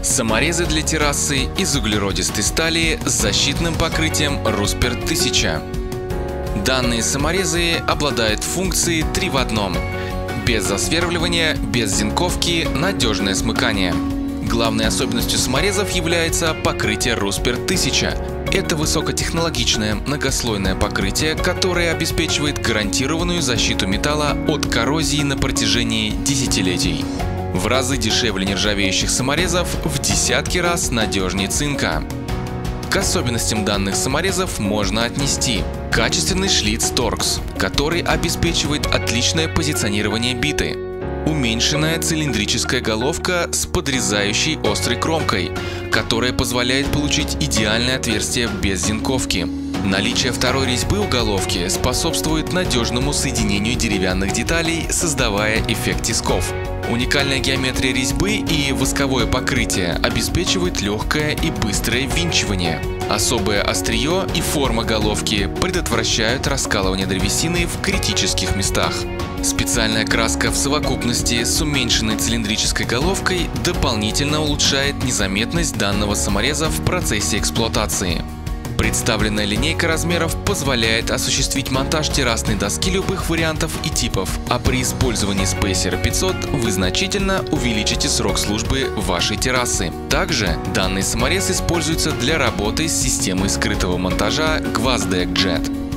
Саморезы для террасы из углеродистой стали с защитным покрытием Ruspert 1000. Данные саморезы обладают функцией 3 в одном. Без засверливания, без зинковки, надежное смыкание. Главной особенностью саморезов является покрытие Ruspert 1000. Это высокотехнологичное многослойное покрытие, которое обеспечивает гарантированную защиту металла от коррозии на протяжении десятилетий. В разы дешевле нержавеющих саморезов, в десятки раз надежнее цинка. К особенностям данных саморезов можно отнести качественный шлиц Torx, который обеспечивает отличное позиционирование биты, уменьшенная цилиндрическая головка с подрезающей острой кромкой, которая позволяет получить идеальное отверстие без зинковки. Наличие второй резьбы у головки способствует надежному соединению деревянных деталей, создавая эффект тисков. Уникальная геометрия резьбы и восковое покрытие обеспечивают легкое и быстрое ввинчивание. Особое острие и форма головки предотвращают раскалывание древесины в критических местах. Специальная краска в совокупности с уменьшенной цилиндрической головкой дополнительно улучшает незаметность данного самореза в процессе эксплуатации. Представленная линейка размеров позволяет осуществить монтаж террасной доски любых вариантов и типов, а при использовании Spacer 500 вы значительно увеличите срок службы вашей террасы. Также данный саморез используется для работы с системой скрытого монтажа Gvazdeck Jet.